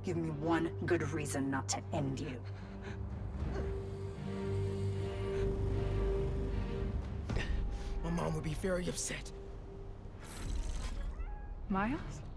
Give me one good reason not to end you. My mom would be very upset. Miles?